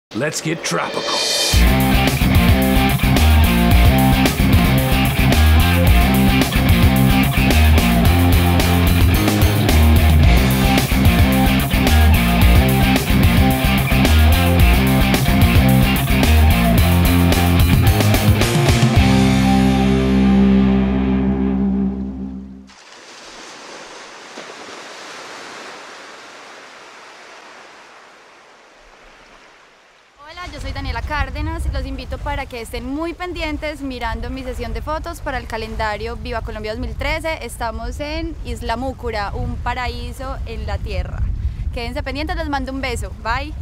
Let's get tropical. Hola, yo soy Daniela Cárdenas, los invito para que estén muy pendientes mirando mi sesión de fotos para el calendario Viva Colombia 2013. Estamos en Isla Mucura, un paraíso en la tierra. Quédense pendientes, les mando un beso, bye.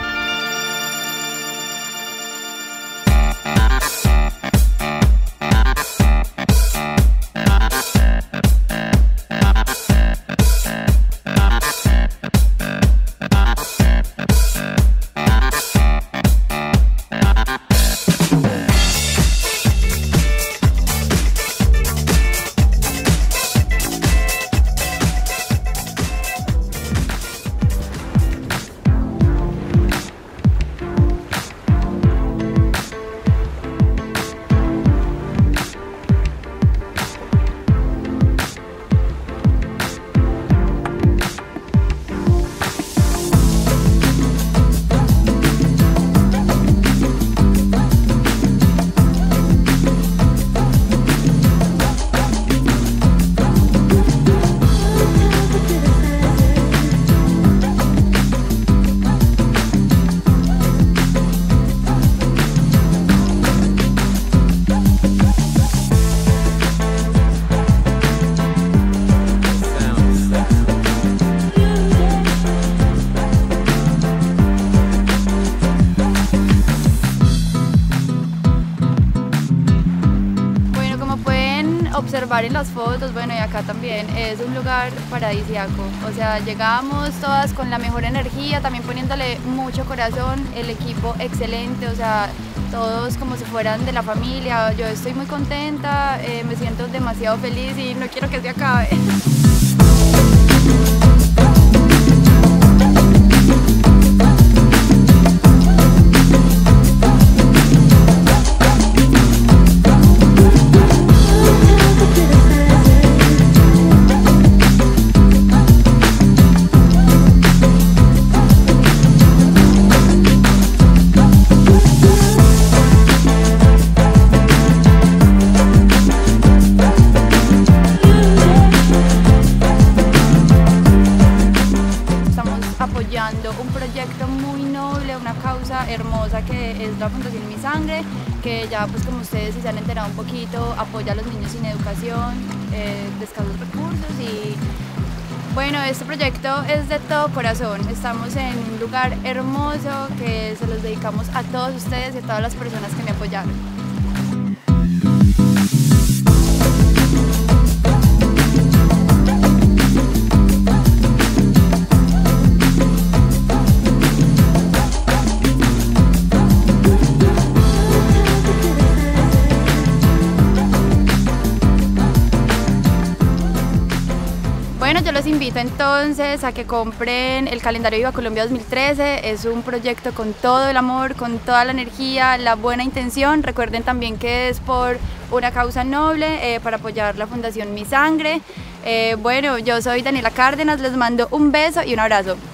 Observar en las fotos, bueno, y acá también es un lugar paradisíaco, o sea, llegamos todas con la mejor energía, también poniéndole mucho corazón, el equipo excelente, o sea, todos como si fueran de la familia. Yo estoy muy contenta, me siento demasiado feliz y no quiero que se acabe. Apoyando un proyecto muy noble, una causa hermosa que es la Fundación Mi Sangre, que ya pues como ustedes si se han enterado un poquito, apoya a los niños sin educación, de escasos recursos y bueno, este proyecto es de todo corazón. Estamos en un lugar hermoso que se los dedicamos a todos ustedes y a todas las personas que me apoyaron. Bueno, yo los invito entonces a que compren el calendario Viva Colombia 2013, es un proyecto con todo el amor, con toda la energía, la buena intención. Recuerden también que es por una causa noble, para apoyar la Fundación Mi Sangre. Bueno, yo soy Daniela Cárdenas, les mando un beso y un abrazo.